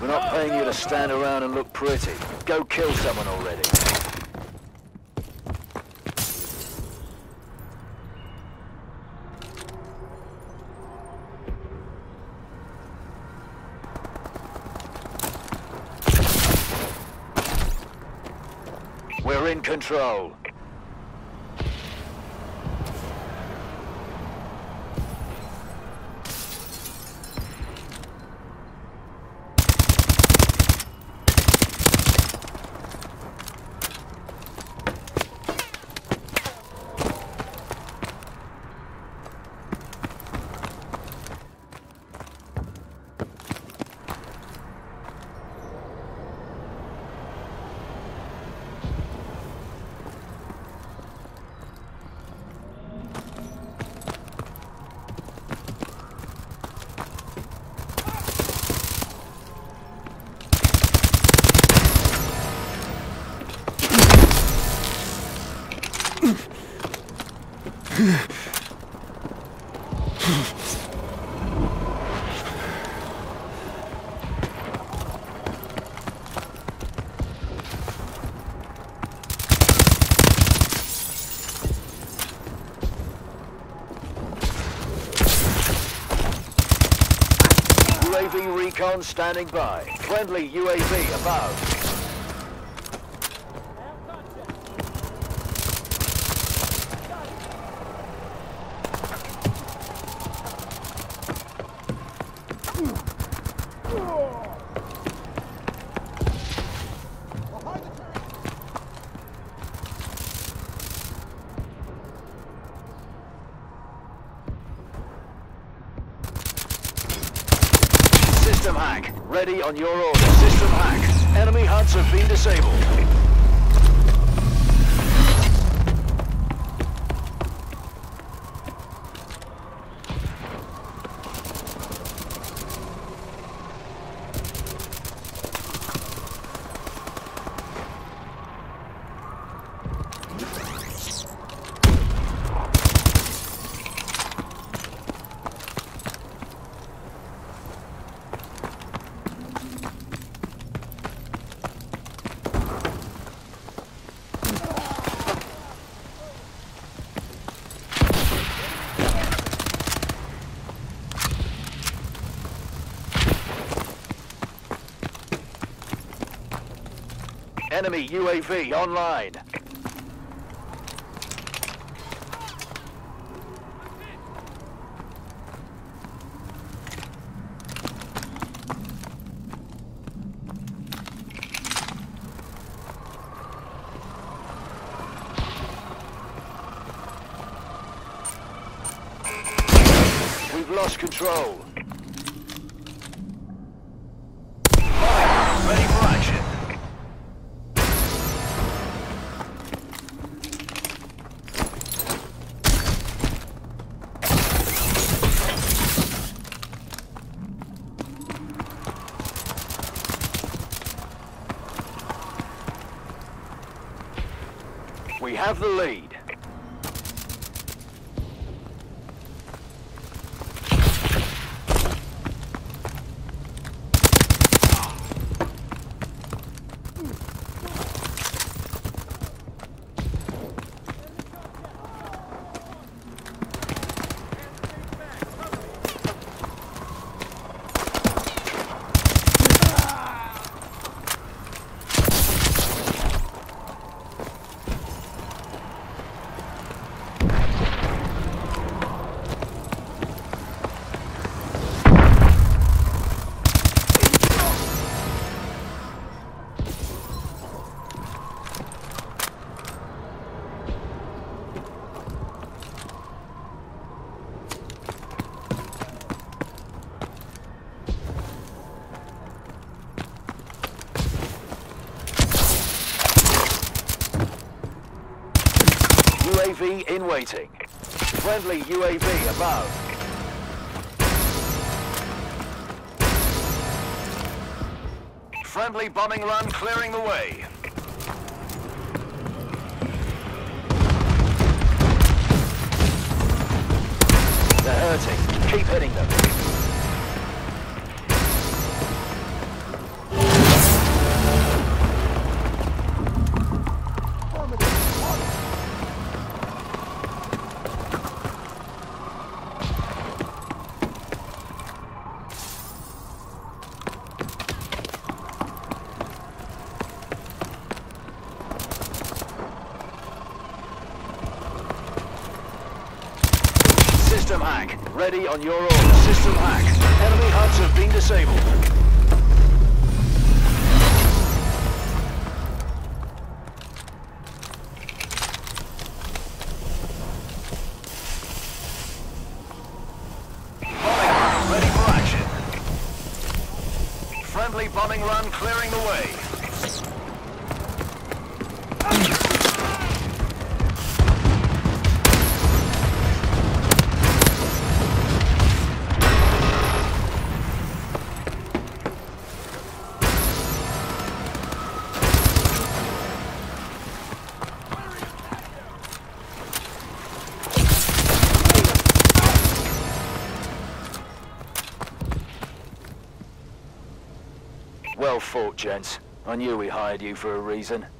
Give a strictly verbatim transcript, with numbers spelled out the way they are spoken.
not paying you to stand around and look pretty. Go kill someone already. We're in control. U A V recon standing by. Friendly U A V above. System hack. Ready on your order. System hack. Enemy hunts have been disabled. Enemy U A V online. We've lost control. Fire! Ready for action. We have the lead. U A V in waiting. Friendly U A V above. Friendly bombing run clearing the way. They're hurting. Keep hitting them. hack. Ready on your order. System hack. Enemy H U Ds have been disabled. Bombing run ready for action. Friendly bombing run clearing the way. Well fought, gents. I knew we hired you for a reason.